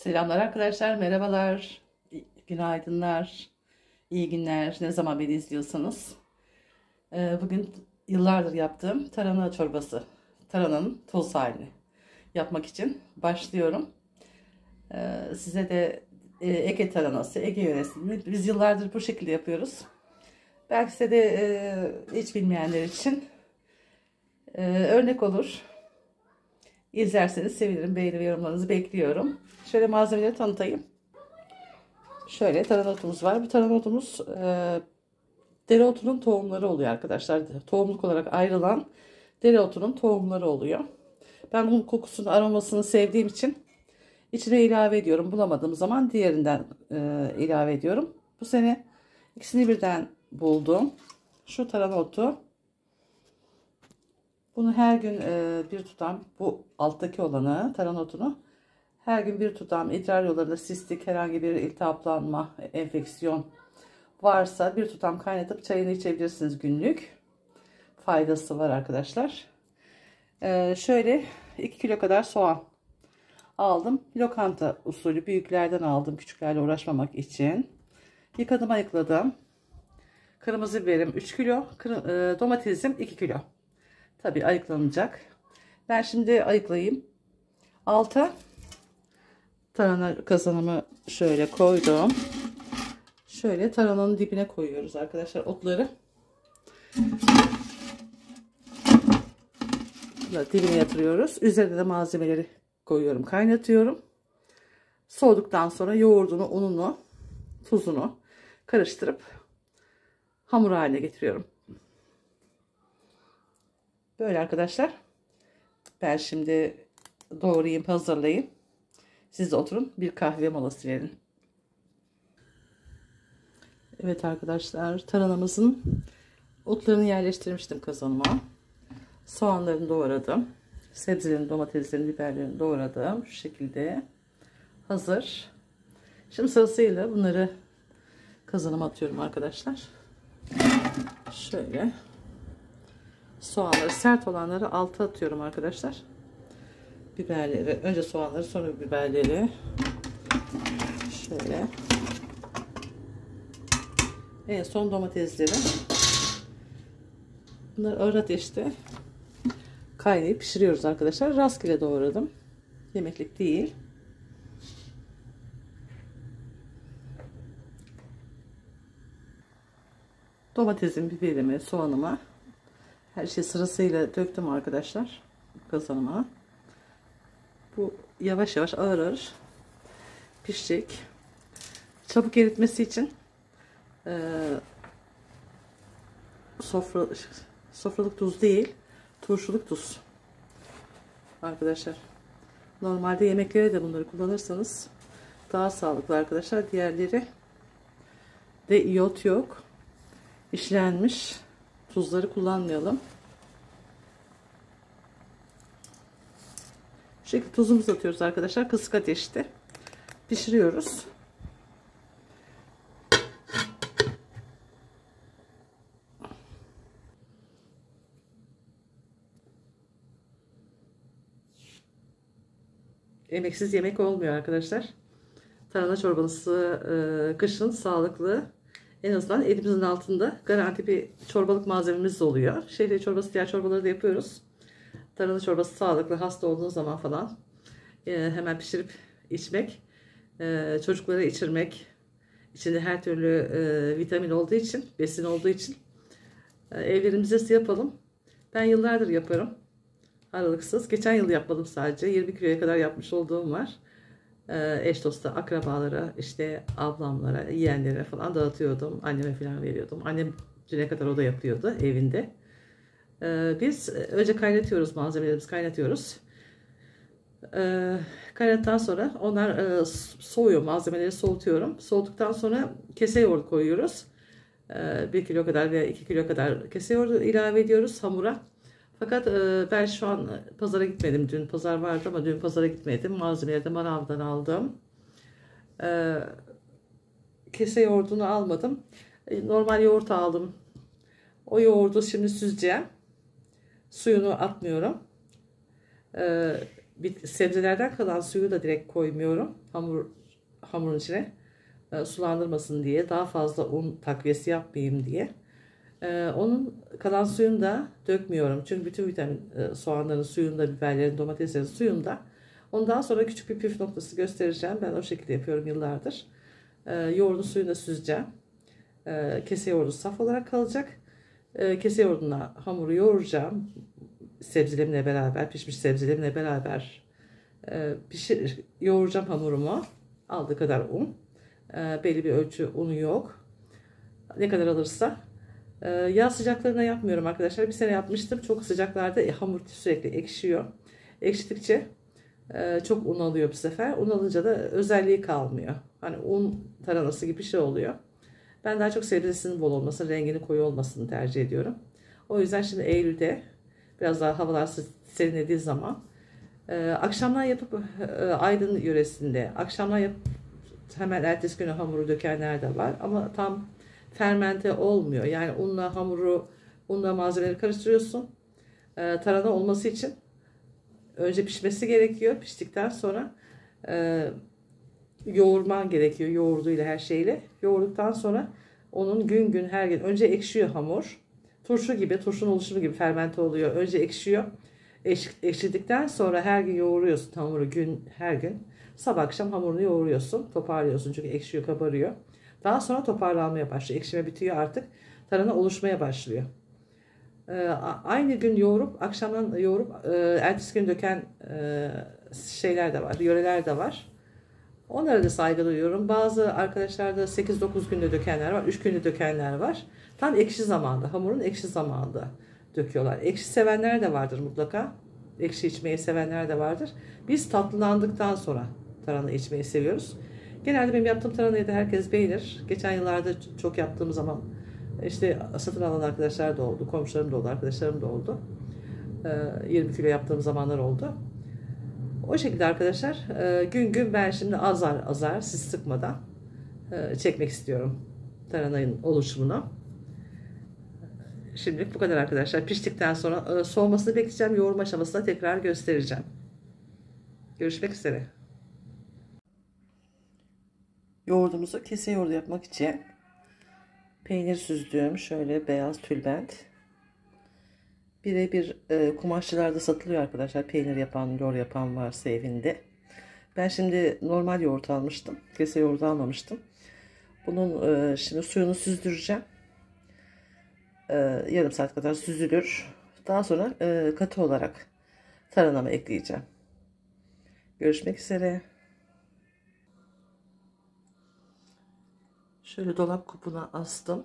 Selamlar arkadaşlar, merhabalar, günaydınlar, iyi günler. Ne zaman beni izliyorsanız. Bugün yıllardır yaptığım tarhana çorbası, tarhananın toz halini yapmak için başlıyorum. Size de Ege tarhanası, Ege yöresinde biz yıllardır bu şekilde yapıyoruz. Belki size de hiç bilmeyenler için örnek olur. İzlerseniz sevinirim, beğeni ve yorumlarınızı bekliyorum. Şöyle malzemeleri tanıtayım. Şöyle tarhanatomuz var. Bu tarhanatomuz dereotunun tohumları oluyor arkadaşlar. Tohumluk olarak ayrılan dereotunun tohumları oluyor. Ben bunun kokusunu, aromasını sevdiğim için içine ilave ediyorum. Bulamadığım zaman diğerinden ilave ediyorum. Bu sene ikisini birden buldum. Şu tarhanaotu. Bunu her gün bir tutam, bu alttaki olanı, tarhanotunu her gün bir tutam, idrar yollarında sistik herhangi bir iltihaplanma, enfeksiyon varsa bir tutam kaynatıp çayını içebilirsiniz günlük. Faydası var arkadaşlar. Şöyle 2 kilo kadar soğan aldım. Lokanta usulü büyüklerden aldım, küçüklerle uğraşmamak için. Yıkadım, ayıkladım. Kırmızı biberim 3 kilo, domatesim 2 kilo. Tabii ayıklanacak. Ben şimdi ayıklayayım. Alta tarhana kazanımı şöyle koydum. Şöyle tarhananın dibine koyuyoruz arkadaşlar otları. Dibine yatırıyoruz. Üzerine de malzemeleri koyuyorum, kaynatıyorum. Soğuduktan sonra yoğurdunu, ununu, tuzunu karıştırıp hamur haline getiriyorum. Böyle arkadaşlar. Ben şimdi doğrayayım, hazırlayayım. Siz de oturun, bir kahve molası verin. Evet arkadaşlar, tarhanamızın otlarını yerleştirmiştim kazanıma. Soğanlarını doğradım. Sebzelerini, domateslerini, biberlerini doğradım. Şu şekilde hazır. Şimdi sırasıyla bunları kazanıma atıyorum arkadaşlar. Şöyle soğanları, sert olanları alta atıyorum arkadaşlar. Biberleri, önce soğanları, sonra biberleri. Şöyle. En son domatesleri. Bunları ağır ateşte kaynayıp pişiriyoruz arkadaşlar. Rastgele doğradım. Yemeklik değil. Domatesim, biberimi, soğanıma her şey sırasıyla döktüm arkadaşlar kazanıma. Bu yavaş yavaş ağır ağır pişecek. Çabuk eritmesi için sofralık tuz değil, turşuluk tuz arkadaşlar. Normalde yemeklere de bunları kullanırsanız daha sağlıklı arkadaşlar. Diğerleri de iyot yok, işlenmiş tuzları kullanmayalım. Şu şekilde tuzumuzu atıyoruz arkadaşlar. Kısık ateşte pişiriyoruz. Emeksiz yemek olmuyor arkadaşlar. Tarhana çorbası kışın sağlıklı. En azından elimizin altında garanti bir çorbalık malzememiz oluyor. Şehriye çorbası, diğer çorbaları da yapıyoruz. Tarhana çorbası sağlıklı, hasta olduğunuz zaman falan hemen pişirip içmek, çocuklara içirmek, içinde her türlü vitamin olduğu için, besin olduğu için evlerimizde yapalım. Ben yıllardır yaparım. Aralıksız. Geçen yıl yapmadım sadece. 20 kiloya kadar yapmış olduğum var. Eş dosta, akrabalara, işte ablamlara, yeğenlere falan dağıtıyordum. Anneme falan veriyordum. Annem düne kadar o da yapıyordu evinde. Biz önce kaynatıyoruz, malzemelerimizi kaynatıyoruz. Kaynattıktan sonra onlar soğuyor, malzemeleri soğutuyorum. Soğuduktan sonra kese yoğurt koyuyoruz. 1 kilo kadar veya 2 kilo kadar kese yoğurdu ilave ediyoruz hamura. Fakat ben şu an pazara gitmedim. Dün pazar vardı ama dün pazara gitmedim. Malzemeleri de manavdan aldım. Kese yoğurdunu almadım. Normal yoğurt aldım. O yoğurdu şimdi süzeceğim. Suyunu atmıyorum. sebzelerden kalan suyu da direkt koymuyorum hamurun içine. Sulandırmasın diye, daha fazla un takviyesi yapmayayım diye. Onun kalan suyunu da dökmüyorum. Çünkü bütün vitamin soğanların suyunda, biberlerin, domateslerin suyunda. Ondan sonra küçük bir püf noktası göstereceğim. Ben o şekilde yapıyorum yıllardır. Yoğurdun suyunu da süzeceğim. Kese yoğurdu saf olarak kalacak. Kese yoğurduna hamuru yoğuracağım. Sebzelerimle beraber, pişmiş sebzelerimle beraber yoğuracağım hamurumu. Aldığı kadar un. Belli bir ölçü unu yok. Ne kadar alırsa. Yağ sıcaklarına yapmıyorum arkadaşlar. Bir sene yapmıştım. Çok sıcaklarda hamur sürekli ekşiyor. Ekşidikçe çok un alıyor bu sefer. Un alınca da özelliği kalmıyor. Hani un taranası gibi bir şey oluyor. Ben daha çok sebzesinin bol olmasını, renginin koyu olmasını tercih ediyorum. O yüzden şimdi Eylül'de biraz daha havalar serinlediği zaman akşamdan yapıp Aydın yöresinde akşamdan yapıp hemen ertesi günü hamuru dökenler de var. Ama tam fermente olmuyor. Yani unla malzemeleri karıştırıyorsun. Tarhana olması için önce pişmesi gerekiyor. Piştikten sonra yoğurman gerekiyor. Yoğurduyla her şeyle. Yoğurduktan sonra onun gün gün her gün önce ekşiyor hamur. Turşu gibi, turşunun oluşumu gibi fermente oluyor. Önce ekşiyor. Ekşidikten sonra her gün yoğuruyorsun hamuru her gün. Sabah akşam hamurunu yoğuruyorsun. Toparlıyorsun çünkü ekşiyor, kabarıyor. Daha sonra toparlanmaya başlıyor. Ekşime bitiyor artık. Tarhana oluşmaya başlıyor. Aynı gün yoğurup, akşamdan yoğurup ertesi gün döken şeyler de var, yöreler de var. Onlara da saygı duyuyorum. Bazı arkadaşlarda 8-9 günde dökenler var, 3 günde dökenler var. Tam ekşi zamanda, hamurun ekşi zamanında döküyorlar. Ekşi sevenler de vardır mutlaka. Ekşi içmeyi sevenler de vardır. Biz tatlılandıktan sonra tarhana içmeyi seviyoruz. Genelde benim yaptığım tarhanayı da herkes beğenir. Geçen yıllarda çok yaptığım zaman işte satın alan arkadaşlar da oldu. Komşularım da oldu, arkadaşlarım da oldu. 20 kilo yaptığım zamanlar oldu. O şekilde arkadaşlar gün gün ben şimdi azar azar siz sıkmadan çekmek istiyorum tarhananın oluşumunu. Şimdilik bu kadar arkadaşlar. Piştikten sonra soğumasını bekleyeceğim. Yoğurma aşamasında tekrar göstereceğim. Görüşmek üzere. Yoğurdumuzu kese yoğurdu yapmak için peynir süzdüğüm şöyle beyaz tülbent. Birebir kumaşçılarda satılıyor arkadaşlar. Peynir yapan, yoğurt yapan varsa evinde. Ben şimdi normal yoğurt almıştım. Kese yoğurdu almamıştım. Bunun şimdi suyunu süzdüreceğim. Yarım saat kadar süzülür. Daha sonra katı olarak tarhanamı ekleyeceğim. Görüşmek üzere. Şöyle dolap kupuna astım.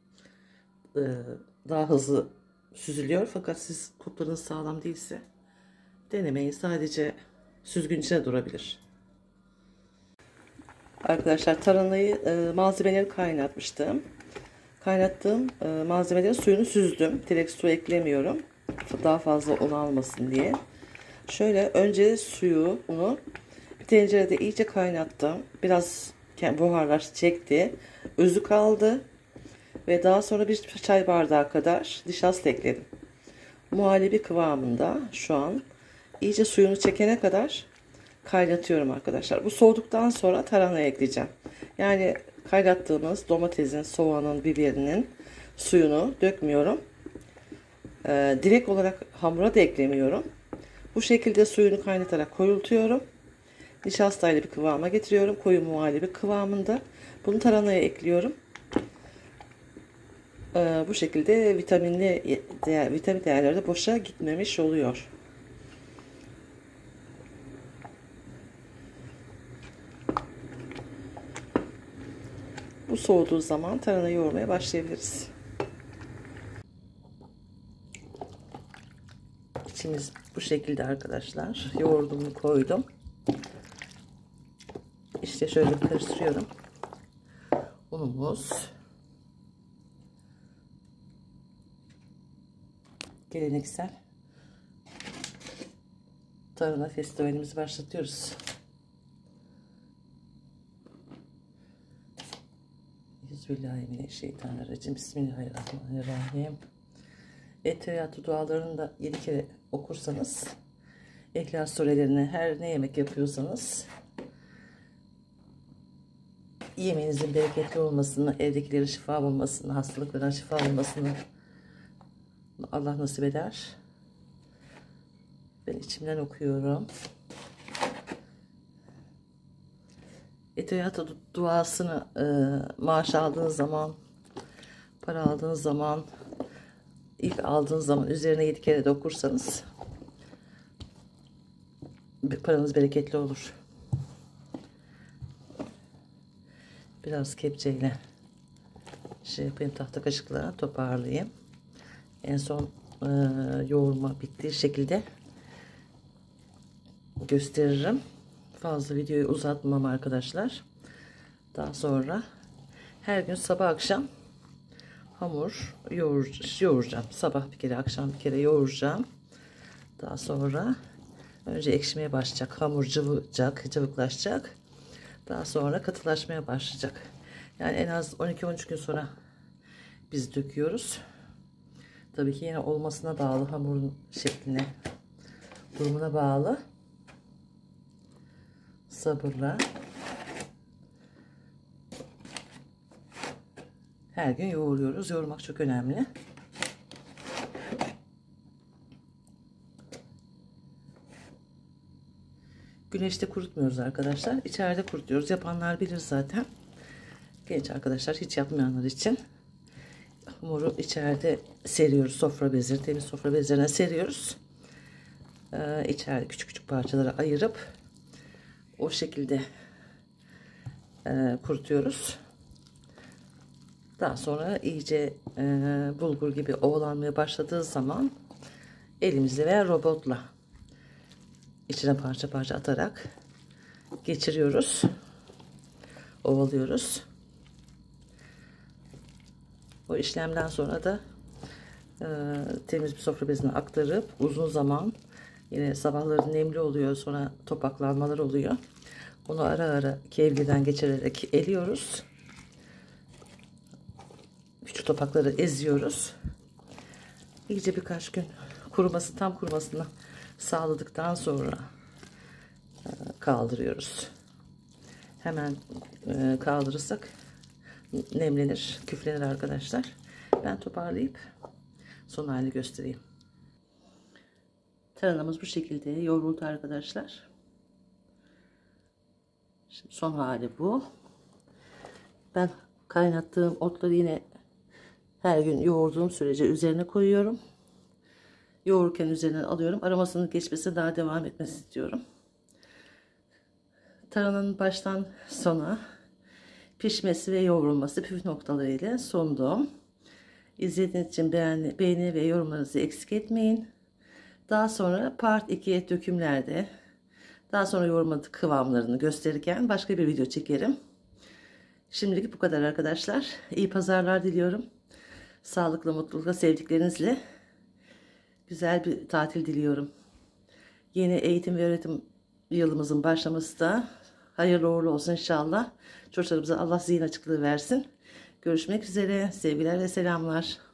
Daha hızlı süzülüyor. Fakat siz kuplarınız sağlam değilse denemeyin. Sadece süzgün içine durabilir. Arkadaşlar tarhanayı malzemeleri kaynatmıştım. Kaynattığım malzemelerin suyunu süzdüm. Direkt su eklemiyorum. Daha fazla un almasın diye. Şöyle önce unu bir tencerede iyice kaynattım. Biraz buharlar çekti. Özü kaldı. Ve daha sonra bir çay bardağı kadar nişasta ekledim. Muhallebi kıvamında şu an. İyice suyunu çekene kadar kaynatıyorum arkadaşlar. Bu soğuduktan sonra tarhanaya ekleyeceğim. Yani kaynattığımız domatesin, soğanın, biberinin suyunu dökmüyorum. Direkt olarak hamura da eklemiyorum. Bu şekilde suyunu kaynatarak koyultuyorum. Nişastayla bir kıvama getiriyorum. Koyu muhallebi kıvamında. Bunu tarhanaya ekliyorum. Bu şekilde vitamin değerleri de boşa gitmemiş oluyor. Bu soğuduğu zaman tarhana yoğurmaya başlayabiliriz. İçimiz bu şekilde arkadaşlar. Yoğurdumu koydum. İşte şöyle karıştırıyorum. Unumuz. Geleneksel tarhana festivalimizi başlatıyoruz. Bismillahirrahmanirrahim. Bismillahirrahmanirrahim. Ettehiyatü dualarını da 7 kere okursanız İhlas surelerini, her ne yemek yapıyorsanız yemeğinizin bereketli olmasını, evdekilerin şifa bulmasını, hastalıklardan şifa bulmasını Allah nasip eder. Ben içimden okuyorum. Etiyat duasını maaş aldığınız zaman, para aldığınız zaman, ilk aldığınız zaman üzerine 7 kere de okursanız paranız bereketli olur. Biraz kepçeyle şey yapayım, tahta kaşıkla toparlayayım. En son yoğurma bittiği şekilde gösteririm. Fazla videoyu uzatmam arkadaşlar. Daha sonra her gün sabah akşam hamur yoğuracağım. Sabah bir kere, akşam bir kere yoğuracağım. Daha sonra önce ekşimeye başlayacak. Hamur cıvıklaşacak. Daha sonra katılaşmaya başlayacak. Yani en az 12-13 gün sonra biz döküyoruz. Tabii ki yine olmasına bağlı, hamurun şekline, durumuna bağlı. Sabırla. Her gün yoğuruyoruz. Yoğurmak çok önemli. Güneşte kurutmuyoruz arkadaşlar. İçeride kurutuyoruz. Yapanlar bilir zaten. Genç arkadaşlar, hiç yapmayanlar için hamuru içeride seriyoruz. Sofra bezi, temiz sofra bezlerine seriyoruz. İçeride küçük küçük parçalara ayırıp o şekilde kurutuyoruz. Daha sonra iyice bulgur gibi ovalanmaya başladığı zaman elimizle veya robotla içine parça parça atarak geçiriyoruz. Ovalıyoruz. O işlemden sonra da temiz bir sofra bezine aktarıp uzun zaman, yine sabahları nemli oluyor, sonra topaklanmalar oluyor. Onu ara ara kevgirden geçirerek eliyoruz. Küçük topakları eziyoruz. İyice birkaç gün tam kurumasını sağladıktan sonra kaldırıyoruz. Hemen kaldırırsak nemlenir, küflenir arkadaşlar. Ben toparlayıp son halini göstereyim. Taranamız bu şekilde yoğruldu arkadaşlar. Şimdi son hali bu. Ben kaynattığım otları yine her gün yoğurduğum sürece üzerine koyuyorum. Yoğururken üzerinden alıyorum. Aromasının geçmesi, daha devam etmesi istiyorum. Tarananın baştan sona pişmesi ve yoğrulması püf noktalarıyla sundum. İzlediğiniz için beğeni ve yorumlarınızı eksik etmeyin. Daha sonra part 2'ye dökümlerde, daha sonra yoğurma kıvamlarını gösterirken başka bir video çekerim. Şimdilik bu kadar arkadaşlar. İyi pazarlar diliyorum. Sağlıklı, mutlulukla, sevdiklerinizle güzel bir tatil diliyorum. Yeni eğitim ve öğretim yılımızın başlaması da hayırlı uğurlu olsun inşallah. Çocuklarımıza Allah zihin açıklığı versin. Görüşmek üzere. Sevgiler ve selamlar.